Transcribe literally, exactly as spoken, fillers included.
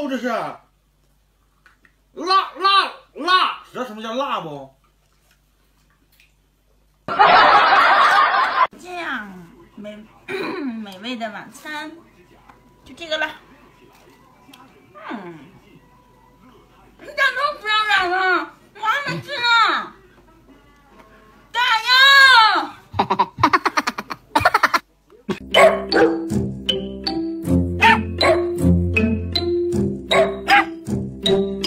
肉，这是辣辣辣，知道什么叫辣不？ 这样美美味的晚餐就这个了。嗯，你咋都不让染了？我还没吃呢。加油！